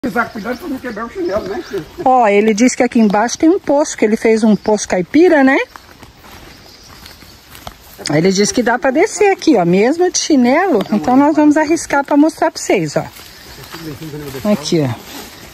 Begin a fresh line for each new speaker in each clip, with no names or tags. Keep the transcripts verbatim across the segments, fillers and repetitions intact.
Cuidado pra não quebrar o chinelo, né?
Ó, ele disse que aqui embaixo tem um poço, que ele fez um poço caipira, né? Ele disse que dá pra descer aqui, ó, mesmo de chinelo. Então nós vamos arriscar pra mostrar pra vocês, ó. Aqui, ó.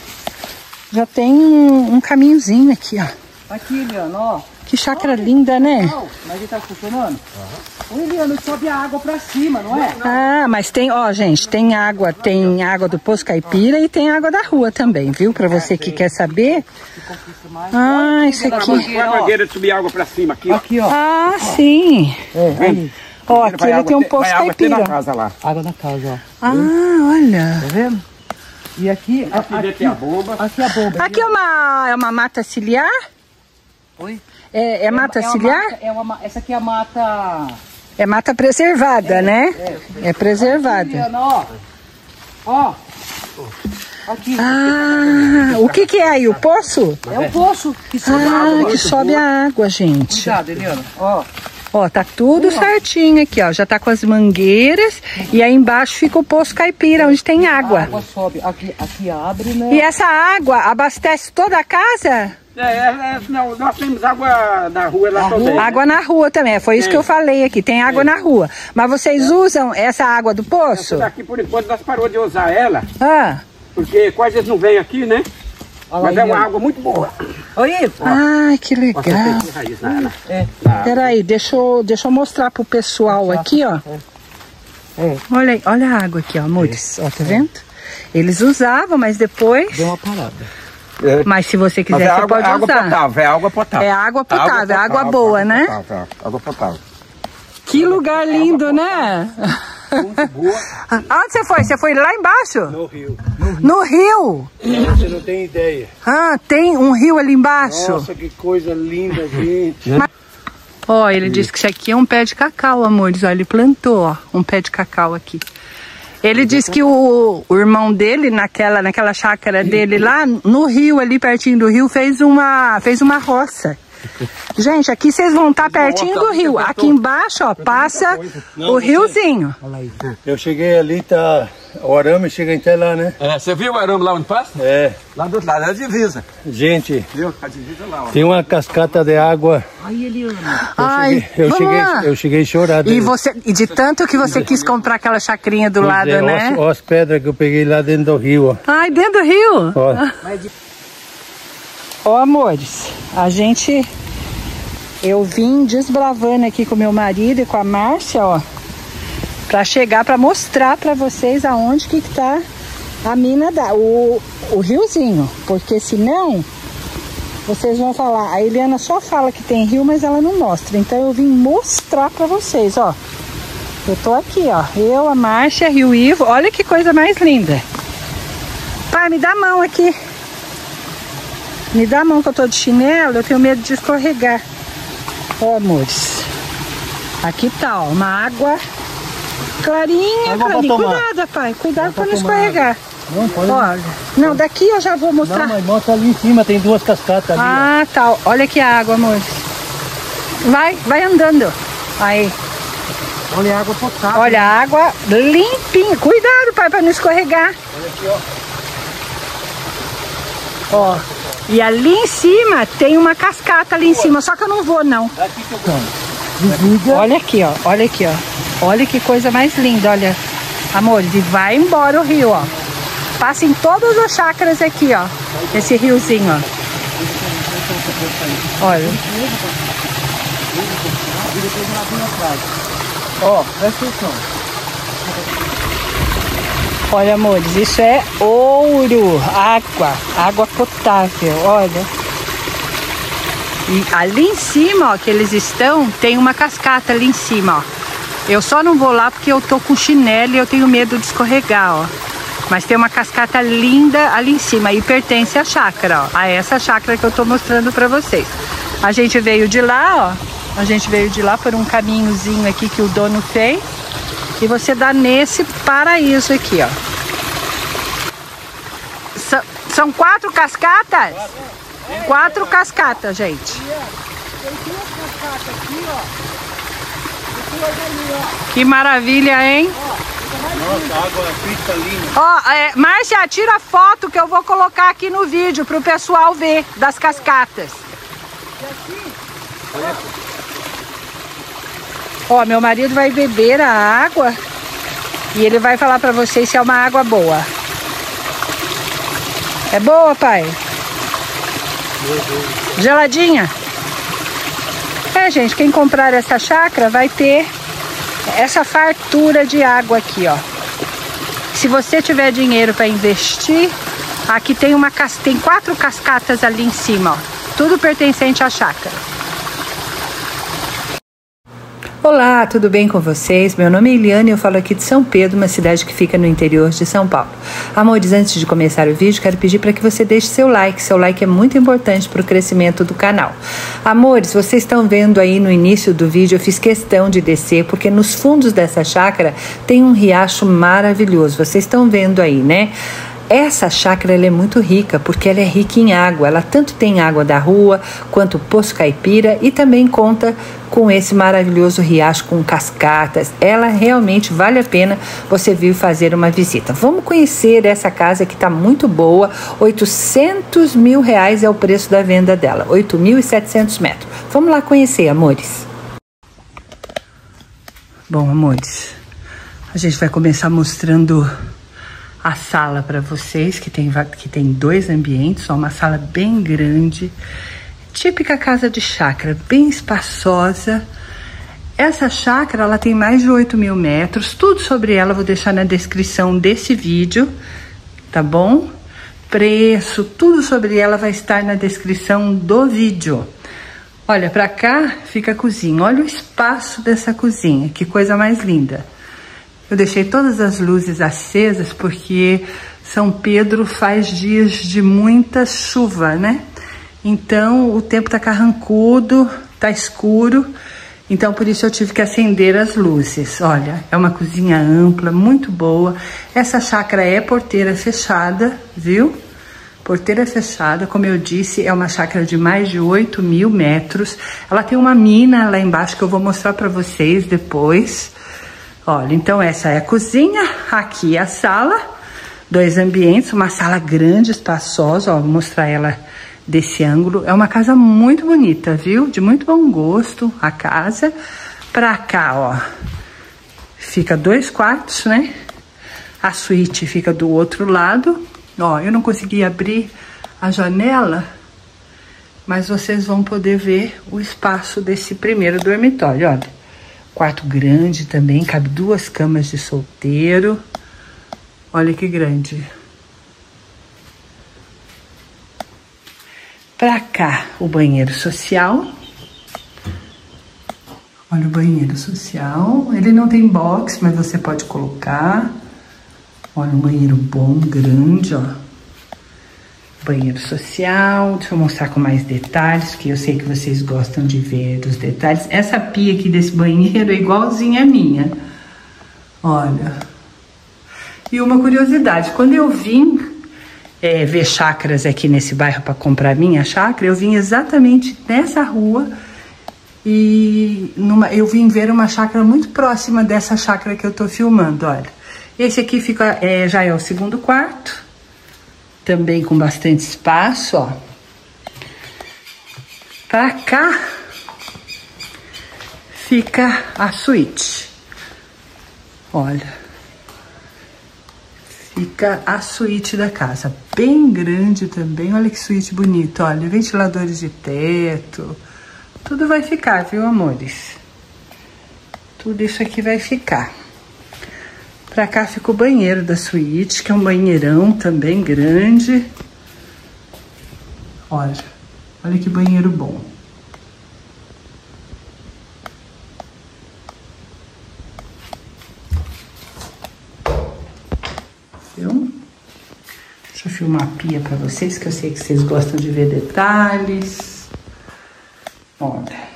Já tem um, um caminhozinho aqui, ó.
Aqui, Eliano, ó.
Que chácara linda, né?
Não, mas ele tá funcionando? Uhum. Ô, Eliano, sobe a água pra cima, não é?
Ah, mas tem, ó, gente, tem água, tem água do Poço Caipira e tem água da rua também, viu? Pra você que quer saber. Ah, isso aqui.
Qual a mangueira de subir água pra cima aqui, ó?
Aqui, ó.
Ah, sim.
É,
ó, aqui ele tem um Poço Caipira.
Na casa lá.
Água na casa, ó.
Ah, olha.
Tá vendo? E aqui,
aqui, aqui tem a bomba.
Aqui a bomba.
Aqui é uma, é uma mata ciliar?
Oi?
É, é mata
é uma,
ciliar?
É uma, é uma, essa aqui é a mata...
É mata preservada, é, né?
É,
é preservada.
Aqui, Eliano, ó. Ó. Aqui.
Ah, o que que é aí? O poço?
É o poço que sobe
ah,
a água.
que sobe boa. a água, gente.
Cuidado, Eliano. Ó.
Ó, tá tudo certinho aqui, ó. Já tá com as mangueiras. E aí embaixo fica o Poço Caipira, onde tem água.
A água sobe. Aqui, aqui abre, né?
E essa água abastece toda a casa?
É, é, não, nós temos água na rua lá também. Né?
Água na rua também, foi isso é. que eu falei aqui, tem água é. na rua. Mas vocês é. usam essa água do poço?
Essa daqui, por enquanto, nós parou de usar ela.
Ah.
Porque quase eles não vêm aqui, né? Olha Mas aí, é uma água muito boa.
Oi,
ai, que legal. É. Peraí, deixa eu, deixa eu mostrar pro pessoal aqui, ó. É. Olha aí, olha a água aqui, ó, amores. É. Ó, tá vendo? Eles usavam, mas depois...
Deu uma parada.
É. Mas se você quiser, você
água,
pode
água
usar.
Potável, é água potável.
É água potável, água, potável, água boa, água né?
Potável, água potável.
Que lugar lindo, né?
Muito boa.
Onde você foi? Você foi lá embaixo?
No rio.
No rio?
Você não tem ideia.
Ah, tem um rio ali embaixo?
Nossa, que coisa linda, gente.
Mas... Ó, oh, ele disse que isso aqui é um pé de cacau, amores. Ó, ele plantou, ó, um pé de cacau aqui. Ele disse que o, o irmão dele, naquela, naquela chácara dele lá, no rio, ali pertinho do rio, fez uma, fez uma roça. Gente, aqui vocês vão estar pertinho do rio. Aqui embaixo, ó, passa o riozinho.
Eu cheguei ali, tá... O arame chega até lá, né?
É, você viu o arame lá onde passa?
É.
Lá do outro lado, é a divisa.
Gente,
viu? A divisa lá, ó.
Tem uma cascata de água.
Ai, Eliano.
Ai,
eu cheguei, eu cheguei a chorar.
E, você, e de tanto que você quis comprar aquela chacrinha do pois lado, é, né?
Olha as pedras que eu peguei lá dentro do rio, ó.
Ai, dentro do rio?
Ó,
ó amores, a gente... Eu vim desbravando aqui com meu marido e com a Márcia, ó. Pra chegar, pra mostrar pra vocês aonde que tá a mina da... O, o riozinho. Porque senão, vocês vão falar... A Eliana só fala que tem rio, mas ela não mostra. Então eu vim mostrar pra vocês, ó. Eu tô aqui, ó. Eu, a Márcia, Rio Ivo. Olha que coisa mais linda. Pai, me dá a mão aqui. Me dá a mão que eu tô de chinelo. Eu tenho medo de escorregar. Ó, amores. Aqui tá, ó. Uma água... clarinha, clarinha. Cuidado, pai. Cuidado para não escorregar.
Não, pode.
Olha. Não, daqui eu já vou mostrar.
Não, mas mostra ali em cima, tem duas cascatas ali.
Ah, ó. Tá. Olha aqui a água, amor. Vai, vai andando. Aí.
Olha a água potável.
Olha a água limpinha. Cuidado, pai, para não escorregar.
Olha aqui, ó.
Ó. E ali em cima tem uma cascata ali em cima. Só que eu não vou, não.
Aqui que eu vou.
Olha aqui, ó. Olha aqui, ó. Olha que coisa mais linda, olha. Amores, e vai embora o rio, ó. Passa em todas as chácaras aqui, ó. Esse riozinho, ó. Olha.
Ó, presta atenção.
Olha, amores, isso é ouro. Água. Água potável, olha. E ali em cima, ó, que eles estão, tem uma cascata ali em cima, ó. Eu só não vou lá porque eu tô com chinelo e eu tenho medo de escorregar, ó. Mas tem uma cascata linda ali em cima e pertence à chácara, ó. A essa chácara que eu tô mostrando pra vocês. A gente veio de lá, ó. A gente veio de lá por um caminhozinho aqui que o dono fez. E você dá nesse paraíso aqui, ó. São, são quatro cascatas? Quatro cascatas, gente.
Tem duas cascatas aqui, ó.
Que maravilha, hein?
Ó,
Nossa, água cristalina.
Ó, é, Márcia, tira a foto que eu vou colocar aqui no vídeo pro pessoal ver das cascatas. Ó, meu marido vai beber a água e ele vai falar pra vocês se é uma água boa. É boa, pai? Geladinha? É, gente, quem comprar essa chácara vai ter essa fartura de água aqui, ó. Se você tiver dinheiro para investir, aqui tem uma tem quatro cascatas ali em cima, ó. Tudo pertencente à chácara. Olá, tudo bem com vocês? Meu nome é Eliane e eu falo aqui de São Pedro, uma cidade que fica no interior de São Paulo. Amores, antes de começar o vídeo, quero pedir para que você deixe seu like. Seu like é muito importante para o crescimento do canal. Amores, vocês estão vendo aí no início do vídeo, eu fiz questão de descer, porque nos fundos dessa chácara tem um riacho maravilhoso. Vocês estão vendo aí, né? Essa chácara ela é muito rica, porque ela é rica em água. Ela tanto tem água da rua, quanto poço caipira, e também conta com esse maravilhoso riacho com cascatas. Ela realmente vale a pena você vir fazer uma visita. Vamos conhecer essa casa que está muito boa. oitocentos mil reais é o preço da venda dela. oito mil e setecentos metros. Vamos lá conhecer, amores. Bom, amores, a gente vai começar mostrando a sala para vocês, que tem, que tem dois ambientes, ó, uma sala bem grande, típica casa de chácara, bem espaçosa. Essa chácara, ela tem mais de oito mil metros, tudo sobre ela eu vou deixar na descrição desse vídeo, tá bom? Preço, tudo sobre ela vai estar na descrição do vídeo. Olha, para cá fica a cozinha, olha o espaço dessa cozinha, que coisa mais linda. Eu deixei todas as luzes acesas porque São Pedro faz dias de muita chuva, né? Então o tempo tá carrancudo, tá escuro, então por isso eu tive que acender as luzes. Olha, é uma cozinha ampla, muito boa. Essa chácara é porteira fechada, viu? Porteira fechada, como eu disse, é uma chácara de mais de oito mil metros. Ela tem uma mina lá embaixo que eu vou mostrar para vocês depois. Olha, então essa é a cozinha, aqui é a sala, dois ambientes, uma sala grande, espaçosa, ó, vou mostrar ela desse ângulo. É uma casa muito bonita, viu? De muito bom gosto, a casa. Pra cá, ó, fica dois quartos, né? A suíte fica do outro lado. Ó, eu não consegui abrir a janela, mas vocês vão poder ver o espaço desse primeiro dormitório, olha. Quarto grande também, cabe duas camas de solteiro. Olha que grande. Pra cá, o banheiro social. Olha o banheiro social. Ele não tem box, mas você pode colocar. Olha um banheiro bom, grande, ó. Banheiro social, deixa eu mostrar com mais detalhes, que eu sei que vocês gostam de ver os detalhes. Essa pia aqui desse banheiro é igualzinha a minha. Olha. E uma curiosidade, quando eu vim é, ver chácaras aqui nesse bairro para comprar minha chácara, eu vim exatamente nessa rua e numa, eu vim ver uma chácara muito próxima dessa chácara que eu tô filmando, olha. Esse aqui fica, é, já é o segundo quarto. Também com bastante espaço, ó. Pra cá fica a suíte. Olha. Fica a suíte da casa. Bem grande também. Olha que suíte bonita, olha. Ventiladores de teto. Tudo vai ficar, viu, amores? Tudo isso aqui vai ficar. Pra cá fica o banheiro da suíte, que é um banheirão também grande. Olha, olha que banheiro bom. Viu? Deixa eu filmar a pia pra vocês, que eu sei que vocês gostam de ver detalhes. Olha.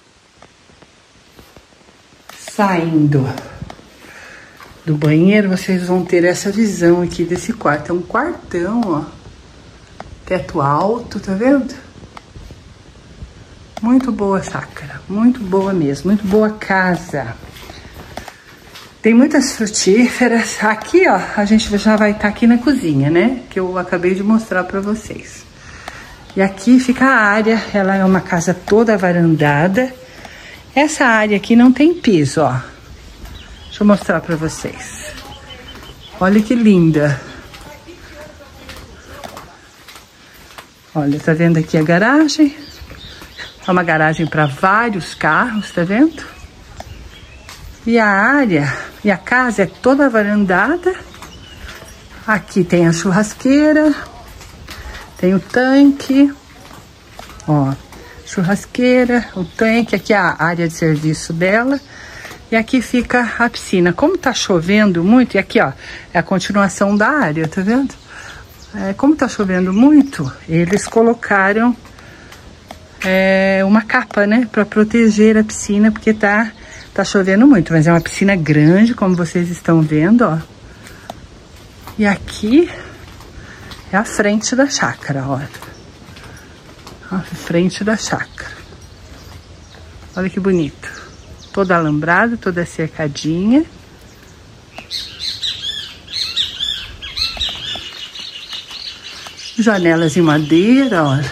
Saindo do banheiro, vocês vão ter essa visão aqui desse quarto. É um quartão, ó. Teto alto, tá vendo? Muito boa chácara, muito boa mesmo, muito boa casa. Tem muitas frutíferas. Aqui, ó, a gente já vai estar aqui na cozinha, né? Que eu acabei de mostrar pra vocês. E aqui fica a área, ela é uma casa toda varandada. Essa área aqui não tem piso, ó. Deixa eu mostrar pra vocês. Olha que linda. Olha, tá vendo aqui a garagem? É uma garagem para vários carros, tá vendo? E a área, e a casa é toda varandada. Aqui tem a churrasqueira, tem o tanque, ó, churrasqueira, o tanque, aqui é a área de serviço dela. E aqui fica a piscina. Como tá chovendo muito, e aqui, ó, é a continuação da área, tá vendo? É, como tá chovendo muito, eles colocaram é, uma capa, né, para proteger a piscina, porque tá, tá chovendo muito. Mas é uma piscina grande, como vocês estão vendo, ó. E aqui é a frente da chácara, ó. A frente da chácara. Olha que bonito. Toda alambrada, toda cercadinha. Janelas em madeira, olha.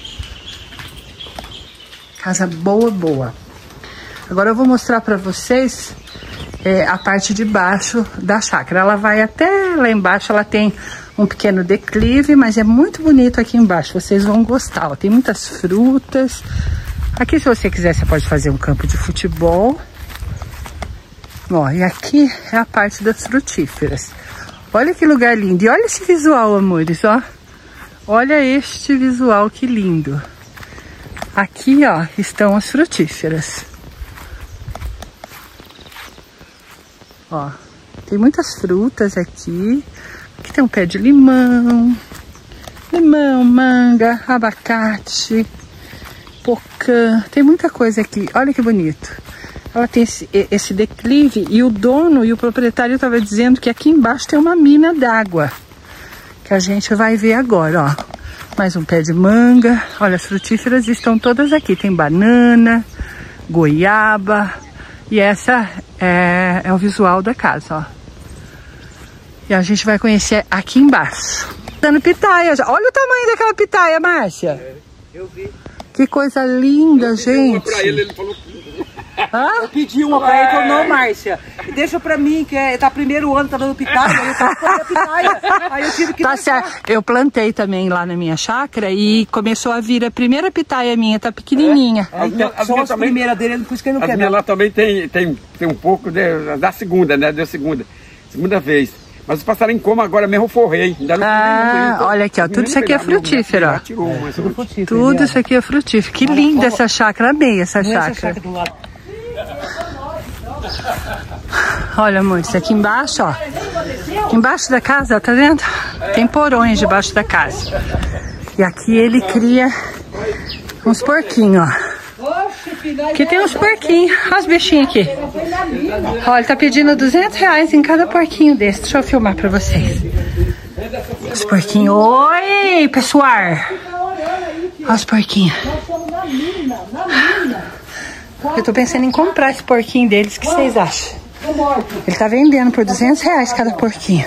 Casa boa, boa. Agora eu vou mostrar pra vocês é, a parte de baixo da chácara. Ela vai até lá embaixo, ela tem um pequeno declive, mas é muito bonito aqui embaixo. Vocês vão gostar, ó. Tem muitas frutas. Aqui, se você quiser, você pode fazer um campo de futebol. Ó, e aqui é a parte das frutíferas. Olha que lugar lindo. E olha esse visual, amores, ó. Olha este visual, que lindo. Aqui, ó, estão as frutíferas. Ó, tem muitas frutas aqui. Aqui tem um pé de limão. Limão, manga, abacate, pocã. Tem muita coisa aqui. Olha que bonito. Ela tem esse, esse declive e o dono e o proprietário estavam dizendo que aqui embaixo tem uma mina d'água. Que a gente vai ver agora, ó. Mais um pé de manga. Olha, as frutíferas estão todas aqui. Tem banana, goiaba. E essa é, é o visual da casa, ó. E a gente vai conhecer aqui embaixo. Dando pitaia já. Olha o tamanho daquela pitaia, Márcia.
É, eu vi.
Que coisa linda, gente.
Pra ele, ele falou...
Hã?
Eu pedi uma pra ele, falou, não, Márcia, deixa pra mim, que é, tá primeiro ano, tá dando pitaia, aí eu quero comer a pitaia. Aí eu tive que
Tá
deixar.
certo. Eu plantei também lá na minha chácara e começou a vir a primeira pitaia minha, tá pequenininha.
É, então,
As
são
minhas
as
também-
primeiras dele, por isso que ele não
As
quer
minhas
ver.
lá também tem, tem, tem um pouco de, da segunda, né? Da segunda. Segunda vez. Mas os passarinhos como agora mesmo eu forrei. Ainda não
Ah,
então,
olha aqui, ó,
os
tudo isso aqui é
meninos pegaram,
frutífero,
meu-
ó.
meu tirou uma, essa frutífera.
Tudo isso aqui é frutífero. Que linda essa chácara, amei essa
Não é essa
chácara.
chácara do lado.
Olha, amor, isso aqui embaixo, ó. Aqui embaixo da casa, ó, tá vendo? Tem porões debaixo da casa. E aqui ele cria uns porquinhos, ó. Aqui tem uns porquinhos. Olha os bichinhos aqui. Olha, ele tá pedindo duzentos reais em cada porquinho desse. Deixa eu filmar pra vocês. Os porquinhos. Oi, pessoal. Olha os porquinhos. Eu tô pensando em comprar esse porquinho deles. O que vocês acham? Ele tá vendendo por duzentos reais cada porquinho.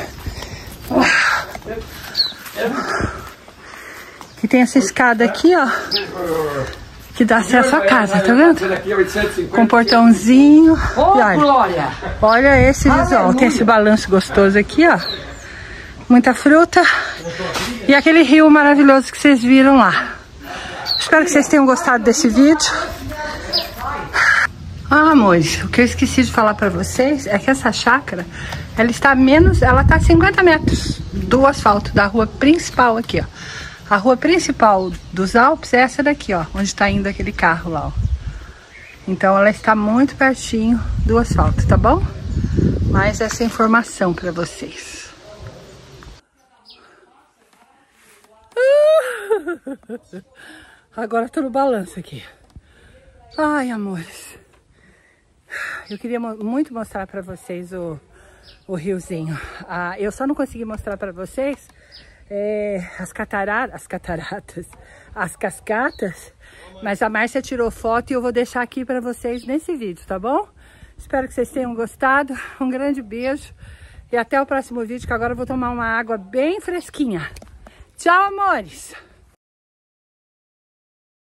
E tem essa escada aqui, ó, que dá acesso à casa, tá vendo? Com um portãozinho. E olha,
Glória!
olha esse visual. Tem esse balanço gostoso aqui, ó. Muita fruta. E aquele rio maravilhoso que vocês viram lá. Espero que vocês tenham gostado desse vídeo. Ah, amores, o que eu esqueci de falar pra vocês é que essa chácara, ela está a menos, ela tá a cinquenta metros do asfalto, da rua principal aqui, ó. A rua principal dos Alpes é essa daqui, ó, onde tá indo aquele carro lá, ó. Então ela está muito pertinho do asfalto, tá bom? Mais essa informação pra vocês. Agora eu tô no balanço aqui. Ai, amores. Eu queria muito mostrar pra vocês o, o riozinho. Ah, eu só não consegui mostrar pra vocês é, as, cataratas, as cataratas, as cascatas, mas a Márcia tirou foto e eu vou deixar aqui pra vocês nesse vídeo, tá bom? Espero que vocês tenham gostado. Um grande beijo e até o próximo vídeo, que agora eu vou tomar uma água bem fresquinha. Tchau, amores!